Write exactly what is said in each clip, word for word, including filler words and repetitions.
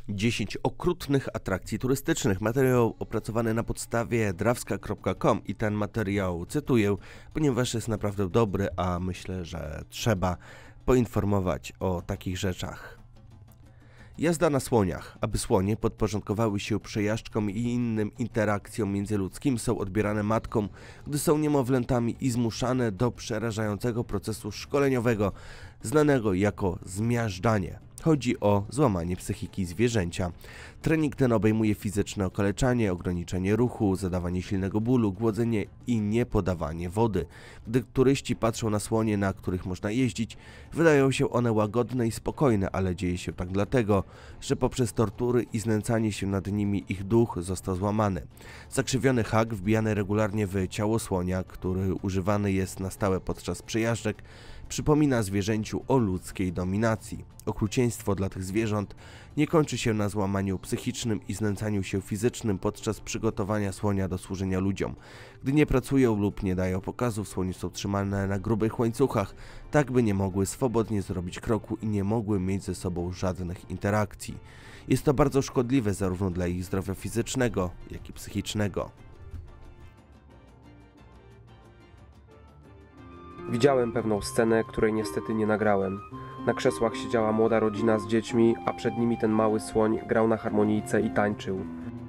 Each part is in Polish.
dziesięć okrutnych atrakcji turystycznych. Materiał opracowany na podstawie drawska kropka com i ten materiał cytuję, ponieważ jest naprawdę dobry, a myślę, że trzeba poinformować o takich rzeczach. Jazda na słoniach. Aby słonie podporządkowały się przejażdżkom i innym interakcjom międzyludzkim, są odbierane matkom, gdy są niemowlętami i zmuszane do przerażającego procesu szkoleniowego, znanego jako zmiażdżanie. Chodzi o złamanie psychiki zwierzęcia. Trening ten obejmuje fizyczne okaleczanie, ograniczenie ruchu, zadawanie silnego bólu, głodzenie i niepodawanie wody. Gdy turyści patrzą na słonie, na których można jeździć, wydają się one łagodne i spokojne, ale dzieje się tak dlatego, że poprzez tortury i znęcanie się nad nimi ich duch został złamany. Zakrzywiony hak wbijany regularnie w ciało słonia, który używany jest na stałe podczas przejażdżek, przypomina zwierzęciu o ludzkiej dominacji. Okrucieństwo dla tych zwierząt nie kończy się na złamaniu psychicznym i znęcaniu się fizycznym podczas przygotowania słonia do służenia ludziom. Gdy nie pracują lub nie dają pokazów, słonie są trzymane na grubych łańcuchach, tak by nie mogły swobodnie zrobić kroku i nie mogły mieć ze sobą żadnych interakcji. Jest to bardzo szkodliwe zarówno dla ich zdrowia fizycznego, jak i psychicznego. Widziałem pewną scenę, której niestety nie nagrałem. Na krzesłach siedziała młoda rodzina z dziećmi, a przed nimi ten mały słoń grał na harmonijce i tańczył.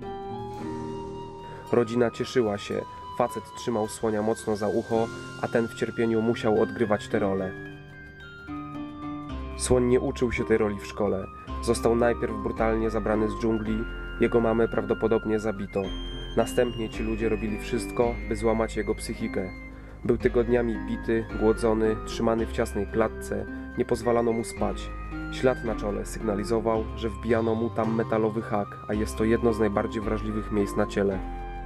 Rodzina cieszyła się, facet trzymał słonia mocno za ucho, a ten w cierpieniu musiał odgrywać tę rolę. Słoń nie uczył się tej roli w szkole. Został najpierw brutalnie zabrany z dżungli, jego mamę prawdopodobnie zabito. Następnie ci ludzie robili wszystko, by złamać jego psychikę. Był tygodniami bity, głodzony, trzymany w ciasnej klatce, nie pozwalano mu spać. Ślad na czole sygnalizował, że wbijano mu tam metalowy hak, a jest to jedno z najbardziej wrażliwych miejsc na ciele.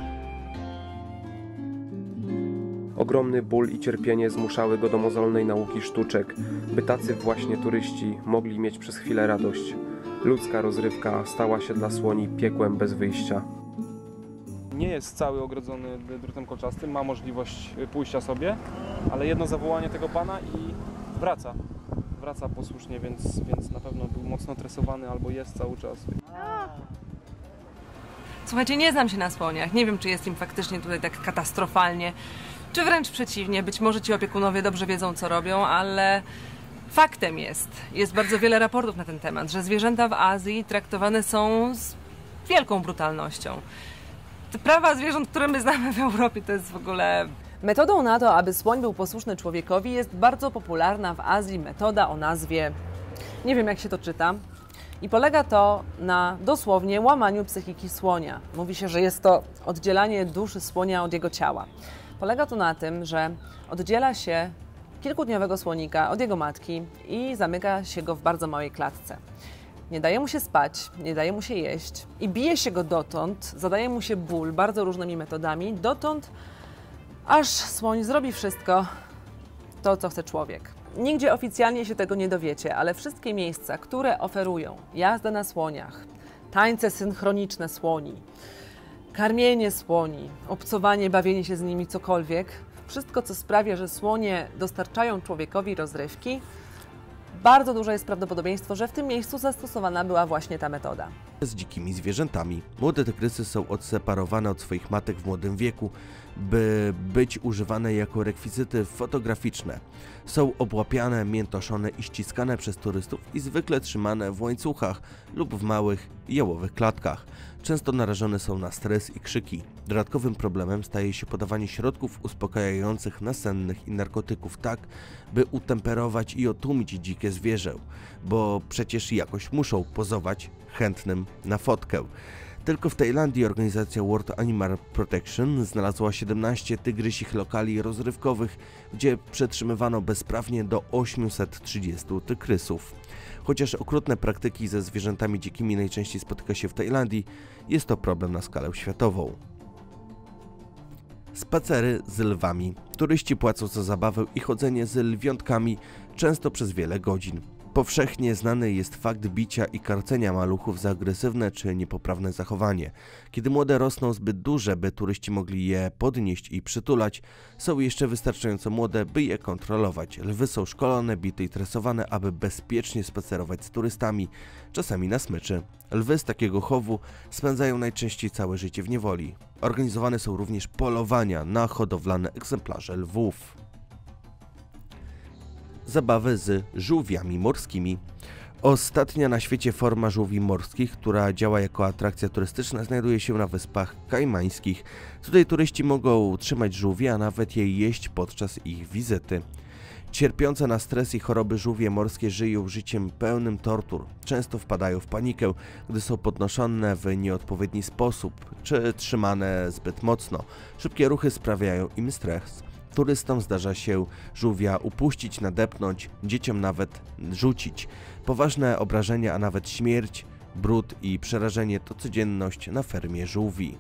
Ogromny ból i cierpienie zmuszały go do mozolnej nauki sztuczek, by tacy właśnie turyści mogli mieć przez chwilę radość. Ludzka rozrywka stała się dla słoni piekłem bez wyjścia. Nie jest cały ogrodzony drutem kolczastym, ma możliwość pójścia sobie, ale jedno zawołanie tego pana i wraca. Wraca posłusznie, więc, więc na pewno był mocno tresowany albo jest cały czas. Słuchajcie, nie znam się na słoniach. Nie wiem, czy jest im faktycznie tutaj tak katastrofalnie, czy wręcz przeciwnie. Być może ci opiekunowie dobrze wiedzą, co robią, ale faktem jest, jest bardzo wiele raportów na ten temat, że zwierzęta w Azji traktowane są z wielką brutalnością. Te prawa zwierząt, które my znamy w Europie, to jest w ogóle... Metodą na to, aby słoń był posłuszny człowiekowi, jest bardzo popularna w Azji metoda o nazwie, nie wiem jak się to czyta, i polega to na dosłownie łamaniu psychiki słonia. Mówi się, że jest to oddzielanie duszy słonia od jego ciała. Polega to na tym, że oddziela się kilkudniowego słonika od jego matki i zamyka się go w bardzo małej klatce. Nie daje mu się spać, nie daje mu się jeść i bije się go dotąd, zadaje mu się ból bardzo różnymi metodami, dotąd aż słoń zrobi wszystko to, co chce człowiek. Nigdzie oficjalnie się tego nie dowiecie, ale wszystkie miejsca, które oferują jazdę na słoniach, tańce synchroniczne słoni, karmienie słoni, obcowanie, bawienie się z nimi, cokolwiek, wszystko, co sprawia, że słonie dostarczają człowiekowi rozrywki, bardzo duże jest prawdopodobieństwo, że w tym miejscu zastosowana była właśnie ta metoda. Z dzikimi zwierzętami. Młode tygrysy są odseparowane od swoich matek w młodym wieku, by być używane jako rekwizyty fotograficzne. Są obłapiane, miętoszone i ściskane przez turystów i zwykle trzymane w łańcuchach lub w małych, jałowych klatkach. Często narażone są na stres i krzyki. Dodatkowym problemem staje się podawanie środków uspokajających, nasennych i narkotyków tak, by utemperować i otłumić dzikie zwierzę, bo przecież jakoś muszą pozować chętnym na fotkę. Tylko w Tajlandii organizacja World Animal Protection znalazła siedemnaście tygrysich lokali rozrywkowych, gdzie przetrzymywano bezprawnie do osiemset trzydziestu tygrysów. Chociaż okrutne praktyki ze zwierzętami dzikimi najczęściej spotyka się w Tajlandii, jest to problem na skalę światową. Spacery z lwami. Turyści płacą za zabawę i chodzenie z lwiątkami często przez wiele godzin. Powszechnie znany jest fakt bicia i karcenia maluchów za agresywne czy niepoprawne zachowanie. Kiedy młode rosną zbyt duże, by turyści mogli je podnieść i przytulać, są jeszcze wystarczająco młode, by je kontrolować. Lwy są szkolone, bite i tresowane, aby bezpiecznie spacerować z turystami, czasami na smyczy. Lwy z takiego chowu spędzają najczęściej całe życie w niewoli. Organizowane są również polowania na hodowlane egzemplarze lwów. Zabawy z żółwiami morskimi. Ostatnia na świecie forma żółwi morskich, która działa jako atrakcja turystyczna, znajduje się na Wyspach Kajmańskich. Tutaj turyści mogą trzymać żółwie, a nawet je jeść podczas ich wizyty. Cierpiące na stres i choroby żółwie morskie żyją życiem pełnym tortur. Często wpadają w panikę, gdy są podnoszone w nieodpowiedni sposób, czy trzymane zbyt mocno. Szybkie ruchy sprawiają im stres. Turystom zdarza się żółwia upuścić, nadepnąć, dzieciom nawet rzucić. Poważne obrażenia, a nawet śmierć, brud i przerażenie to codzienność na fermie żółwi.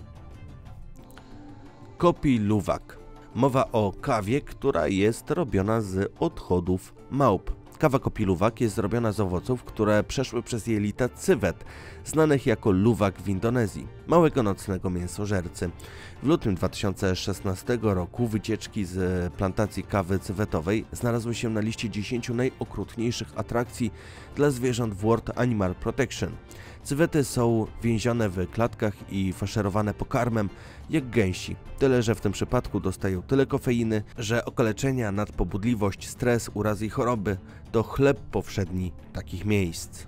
Kopi luwak. Mowa o kawie, która jest robiona z odchodów małp. Kawa kopi luwak jest zrobiona z owoców, które przeszły przez jelita cywet, znanych jako luwak w Indonezji, małego nocnego mięsożercy. W lutym dwa tysiące szesnastego roku wycieczki z plantacji kawy cywetowej znalazły się na liście dziesięciu najokrutniejszych atrakcji dla zwierząt w World Animal Protection. Cywety są więzione w klatkach i faszerowane pokarmem jak gęsi, tyle że w tym przypadku dostają tyle kofeiny, że okaleczenia, nadpobudliwość, stres, urazy i choroby to chleb powszedni takich miejsc.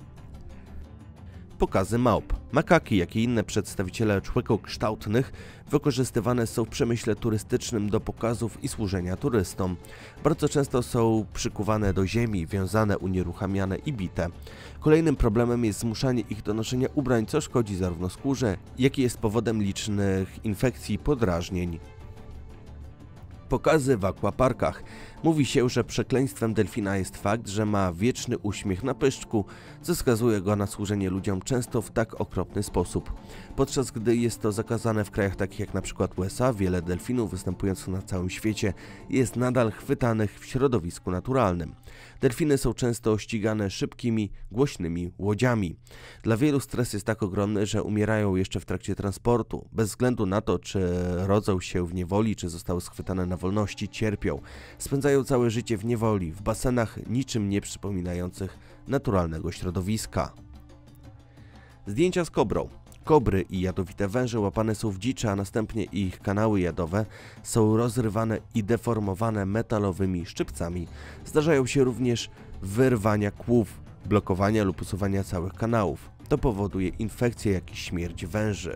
Pokazy małp. Makaki, jak i inne przedstawiciele człowiekokształtnych wykorzystywane są w przemyśle turystycznym do pokazów i służenia turystom. Bardzo często są przykuwane do ziemi, wiązane, unieruchamiane i bite. Kolejnym problemem jest zmuszanie ich do noszenia ubrań, co szkodzi zarówno skórze, jak i jest powodem licznych infekcji i podrażnień. Pokazy w aquaparkach. Mówi się, że przekleństwem delfina jest fakt, że ma wieczny uśmiech na pyszczku, co skazuje go na służenie ludziom często w tak okropny sposób. Podczas gdy jest to zakazane w krajach takich jak np. U S A, wiele delfinów występujących na całym świecie jest nadal chwytanych w środowisku naturalnym. Delfiny są często ścigane szybkimi, głośnymi łodziami. Dla wielu stres jest tak ogromny, że umierają jeszcze w trakcie transportu. Bez względu na to, czy rodzą się w niewoli, czy zostały schwytane na wolności, cierpią. Spędzają całe życie w niewoli, w basenach niczym nie przypominających naturalnego środowiska. Zdjęcia z kobrą. Kobry i jadowite węże łapane są w dziczy, a następnie ich kanały jadowe są rozrywane i deformowane metalowymi szczypcami. Zdarzają się również wyrwania kłów, blokowania lub usuwania całych kanałów. To powoduje infekcje, jak i śmierć węży.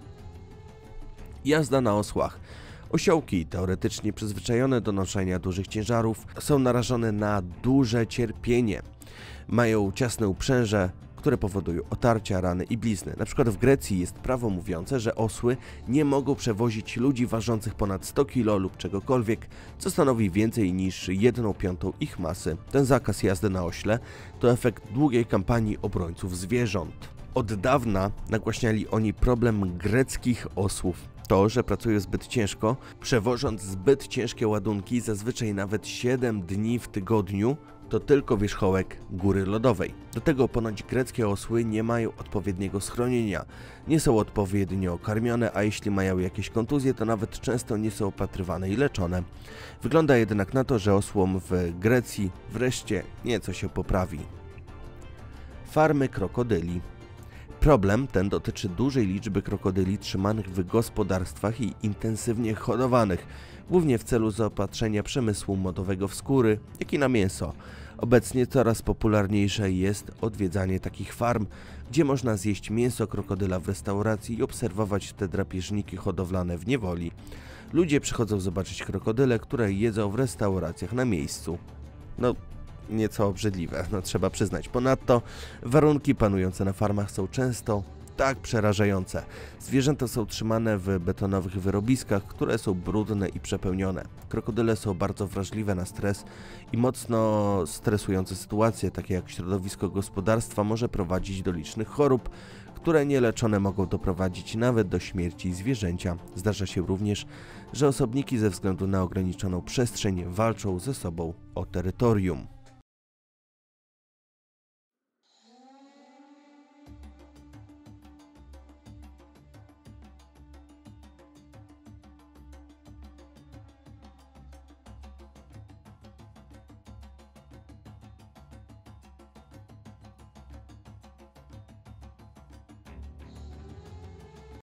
Jazda na osłach. Osiołki, teoretycznie przyzwyczajone do noszenia dużych ciężarów, są narażone na duże cierpienie. Mają ciasne uprzęże, które powodują otarcia, rany i blizny. Na przykład w Grecji jest prawo mówiące, że osły nie mogą przewozić ludzi ważących ponad sto kilogramów lub czegokolwiek, co stanowi więcej niż jedną piątą ich masy. Ten zakaz jazdy na ośle to efekt długiej kampanii obrońców zwierząt. Od dawna nagłaśniali oni problem greckich osłów. To, że pracują zbyt ciężko, przewożąc zbyt ciężkie ładunki, zazwyczaj nawet siedem dni w tygodniu, to tylko wierzchołek góry lodowej. Do tego ponoć greckie osły nie mają odpowiedniego schronienia, nie są odpowiednio karmione, a jeśli mają jakieś kontuzje, to nawet często nie są opatrywane i leczone. Wygląda jednak na to, że osłom w Grecji wreszcie nieco się poprawi. Farmy krokodyli. Problem ten dotyczy dużej liczby krokodyli trzymanych w gospodarstwach i intensywnie hodowanych, głównie w celu zaopatrzenia przemysłu modowego w skóry, jak i na mięso. Obecnie coraz popularniejsze jest odwiedzanie takich farm, gdzie można zjeść mięso krokodyla w restauracji i obserwować te drapieżniki hodowlane w niewoli. Ludzie przychodzą zobaczyć krokodyle, które jedzą w restauracjach na miejscu. No, nieco obrzydliwe, no trzeba przyznać. Ponadto warunki panujące na farmach są często tak przerażające. Zwierzęta są trzymane w betonowych wyrobiskach, które są brudne i przepełnione. Krokodyle są bardzo wrażliwe na stres i mocno stresujące sytuacje, takie jak środowisko gospodarstwa, może prowadzić do licznych chorób, które nieleczone mogą doprowadzić nawet do śmierci zwierzęcia. Zdarza się również, że osobniki ze względu na ograniczoną przestrzeń walczą ze sobą o terytorium.